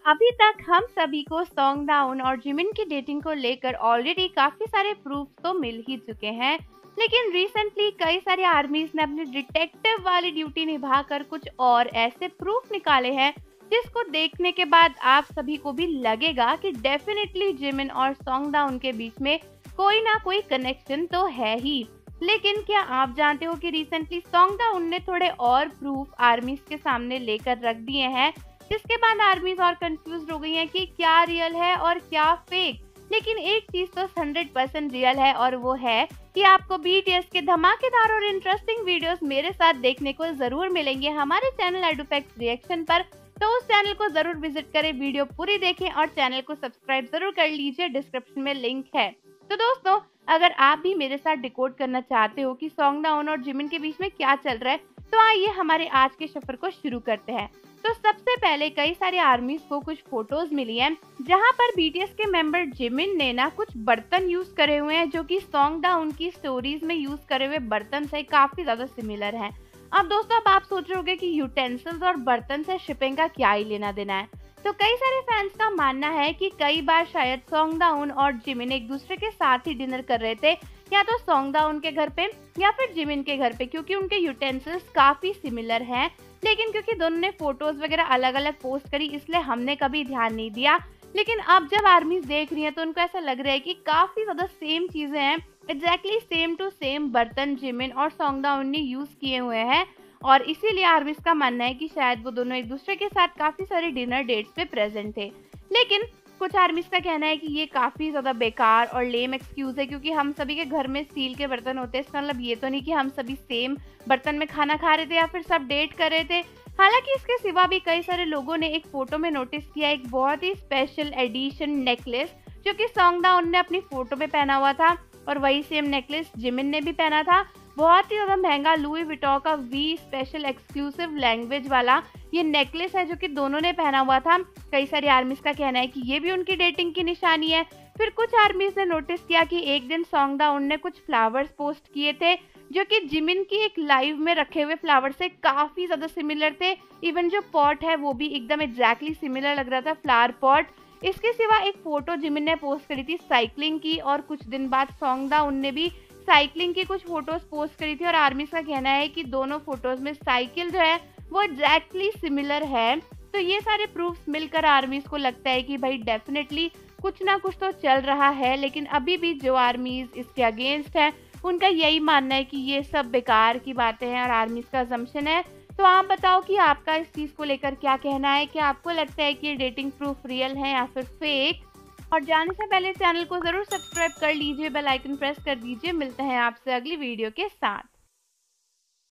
अभी तक हम सभी को सॉन्ग डाउन और जिमिन की डेटिंग को लेकर ऑलरेडी काफी सारे प्रूफ तो मिल ही चुके हैं, लेकिन रिसेंटली कई सारी आर्मीज ने अपनी डिटेक्टिव वाली ड्यूटी निभाकर कुछ और ऐसे प्रूफ निकाले हैं जिसको देखने के बाद आप सभी को भी लगेगा कि डेफिनेटली जिमिन और सॉन्ग डाउन के बीच में कोई ना कोई कनेक्शन तो है ही। लेकिन क्या आप जानते हो कि रिसेंटली सॉन्ग डाउन ने थोड़े और प्रूफ आर्मीज के सामने लेकर रख दिए हैं, जिसके बाद आर्मीज और कंफ्यूज हो गई हैं कि क्या रियल है और क्या फेक। लेकिन एक चीज तो 100% रियल है और वो है कि आपको बीटीएस के धमाकेदार और इंटरेस्टिंग वीडियोस मेरे साथ देखने को जरूर मिलेंगे हमारे चैनल एडुफैक्ट्स रिएक्शन पर। तो उस चैनल को जरूर विजिट करें, वीडियो पूरी देखें और चैनल को सब्सक्राइब जरूर कर लीजिए, डिस्क्रिप्शन में लिंक है। तो दोस्तों, अगर आप भी मेरे साथ डिकोड करना चाहते हो कि सॉन्ग डाउन और जिमिन के बीच में क्या चल रहा है, तो आइए हमारे आज के सफर को शुरू करते हैं। तो सबसे पहले कई सारे आर्मीज को कुछ फोटोज मिली हैं जहां पर बीटीएस के मेंबर जिमिन ने ना कुछ बर्तन यूज करे हुए हैं जो कि सॉन्ग डाउन की स्टोरीज में यूज करे हुए बर्तन से काफी ज्यादा सिमिलर हैं। अब दोस्तों, अब आप सोच रहे होंगे कि यूटेंसिल्स और बर्तन से शिपिंग का क्या ही लेना देना है। तो कई सारे फैंस का मानना है कि कई बार शायद सॉन्ग डाउन और जिमिन एक दूसरे के साथ ही डिनर कर रहे थे, या तो सॉन्ग डाउन के घर पे या फिर जिमिन के घर पे, क्योंकि उनके यूटेंसिल्स काफी सिमिलर हैं। लेकिन क्योंकि दोनों ने फोटोज वगैरह अलग अलग पोस्ट करी, इसलिए हमने कभी ध्यान नहीं दिया। लेकिन अब जब आर्मीज देख रही हैं तो उनको ऐसा लग रहा है कि काफी ज्यादा सेम चीजें हैं, एग्जैक्टली सेम टू सेम बर्तन जिमिन और सॉन्ग डाउन ने यूज किए हुए हैं। और इसीलिए आर्मीज का मानना है कि शायद वो दोनों एक दूसरे के साथ काफी सारे डिनर डेट्स पे प्रेजेंट थे। लेकिन कुछ आर्मीज का कहना है कि ये काफी ज्यादा बेकार और लेम एक्सक्यूज है, क्योंकि हम सभी के घर में स्टील के बर्तन होते हैं। इसका मतलब ये तो नहीं कि हम सभी सेम बर्तन में खाना खा रहे थे या फिर सब डेट कर रहे थे। हालांकि इसके सिवा भी कई सारे लोगों ने एक फोटो में नोटिस किया एक बहुत ही स्पेशल एडिशन नेकलेस जो कि सॉन्ग डाउन ने अपनी फोटो में पहना हुआ था, और वही सेम नेकलेस जिमिन ने भी पहना था। बहुत ही ज्यादा महंगा लुई विटॉ का वी स्पेशल एक्सक्लूसिव लैंग्वेज वाला ये नेकलेस है जो कि दोनों ने पहना हुआ था। कई सारी आर्मीज का कहना है कि ये भी उनकी डेटिंग की निशानी है। फिर कुछ आर्मीज ने नोटिस किया कि एक दिन सॉन्ग डाउन ने कुछ फ्लावर्स पोस्ट किए थे जो कि जिमिन की एक लाइव में रखे हुए फ्लावर से काफी ज्यादा सिमिलर थे। इवन जो पॉट है वो भी एकदम एग्जैक्टली सिमिलर लग रहा था, फ्लावर पॉट। इसके सिवा एक फोटो जिमिन ने पोस्ट करी थी साइकिलिंग की, और कुछ दिन बाद सॉन्ग डाउन ने भी साइकिलिंग की कुछ फोटोज पोस्ट करी थी। और आर्मीज का कहना है कि दोनों फोटोज में साइकिल जो है वो एग्जैक्टली सिमिलर है। तो ये सारे प्रूफ्स मिलकर आर्मीज को लगता है कि भाई डेफिनेटली कुछ ना कुछ तो चल रहा है। लेकिन अभी भी जो आर्मीज इसके अगेंस्ट है उनका यही मानना है कि ये सब बेकार की बातें हैं और आर्मीज का असम्पशन है। तो आप बताओ कि आपका इस चीज को लेकर क्या कहना है, क्या आपको लगता है कि ये डेटिंग प्रूफ रियल है या फिर फेक? और जाने से पहले चैनल को जरूर सब्सक्राइब कर लीजिए, बेल आइकन प्रेस कर दीजिए। मिलते हैं आपसे अगली वीडियो के साथ।